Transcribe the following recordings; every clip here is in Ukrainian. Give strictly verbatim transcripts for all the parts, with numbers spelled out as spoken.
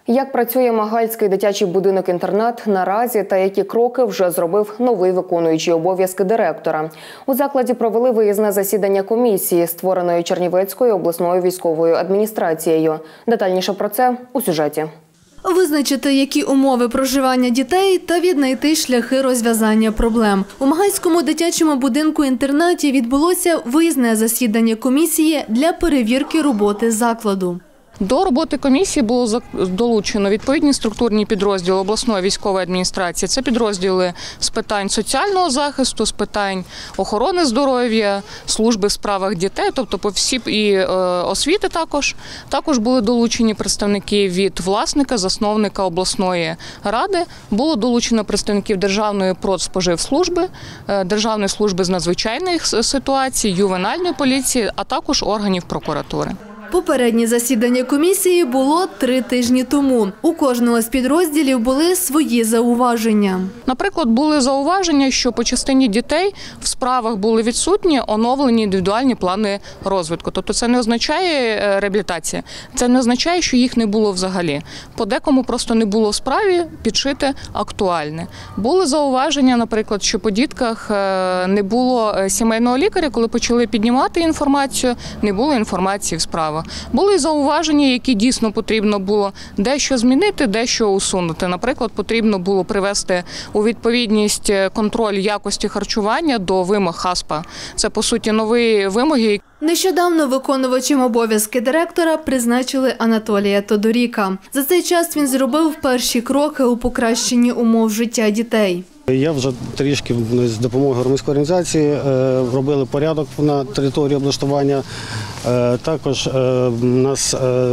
Як працює Магальський дитячий будинок-інтернат наразі та які кроки вже зробив новий виконуючий обов'язки директора? У закладі провели виїзне засідання комісії, створеної Чернівецькою обласною військовою адміністрацією. Детальніше про це у сюжеті. Визначити, які умови проживання дітей та віднайти шляхи розв'язання проблем. У Магальському дитячому будинку-інтернаті відбулося виїзне засідання комісії для перевірки роботи закладу. До роботи комісії було долучено відповідні структурні підрозділи обласної військової адміністрації. Це підрозділи з питань соціального захисту, з питань охорони здоров'я, служби в справах дітей, тобто по всі і освіти також. Також були долучені представники від власника, засновника обласної ради. Було долучено представників Державної продспоживслужби, Державної служби з надзвичайних ситуацій, ювенальної поліції, а також органів прокуратури. Попереднє засідання комісії було три тижні тому. У кожного з підрозділів були свої зауваження. Наприклад, були зауваження, що по частині дітей в справах були відсутні оновлені індивідуальні плани розвитку. Тобто це не означає реабілітація, це не означає, що їх не було взагалі. По декому просто не було в справі підшите актуальне. Були зауваження, наприклад, що по дітках не було сімейного лікаря, коли почали піднімати інформацію, не було інформації в справах. Були зауваження, які дійсно потрібно було дещо змінити, дещо усунути. Наприклад, потрібно було привести у відповідність контроль якості харчування до вимог ХАСПа. Це, по суті, нові вимоги. Нещодавно виконувачем обов'язки директора призначили Анатолія Тодоріка. За цей час він зробив перші кроки у покращенні умов життя дітей. Я вже трішки з допомогою громадської організації робили порядок на території облаштування. Також нас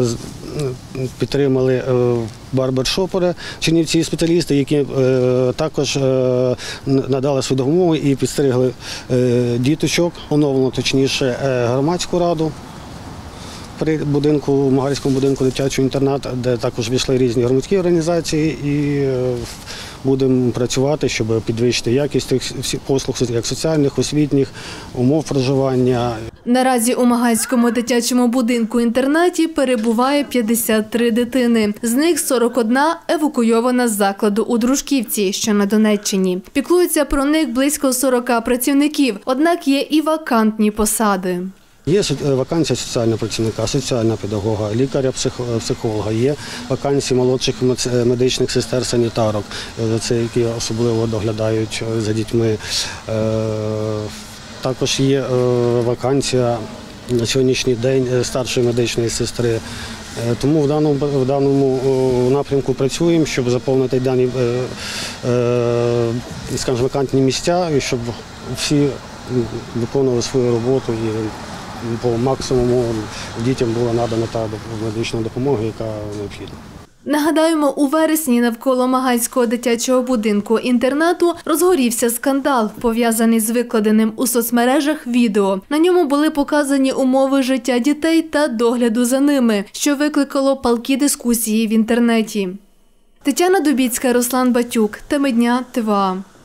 підтримали барбершопери, чернівці спеціалісти, які також надали свою допомогу і підстригли діточок, оновлено точніше громадську раду при будинку, Магальському будинку дитячого інтернату, де також війшли різні громадські організації, і будемо працювати, щоб підвищити якість цих послуг, як соціальних, освітніх, умов проживання. Наразі у Магальському дитячому будинку-інтернаті перебуває п'ятдесят три дитини. З них сорок одна евакуйована з закладу у Дружківці, що на Донеччині. Піклуються про них близько сорока працівників, однак є і вакантні посади. Є вакансія соціального працівника, соціального педагога, лікаря-психолога, є вакансії молодших медичних сестер, санітарок, це які особливо доглядають за дітьми. Також є вакансія на сьогоднішній день старшої медичної сестри. Тому в даному, в даному напрямку працюємо, щоб заповнити дані, скажімо, вакантні місця, і щоб всі виконували свою роботу і по максимуму дітям була надана та медична допомога, яка необхідна. Нагадаємо, у вересні навколо Магальського дитячого будинку-інтернату розгорівся скандал, пов'язаний з викладеним у соцмережах відео. На ньому були показані умови життя дітей та догляду за ними, що викликало палкі дискусії в інтернеті. Тетяна Дубіцька, Руслан Батюк. Теми дня, ТВА.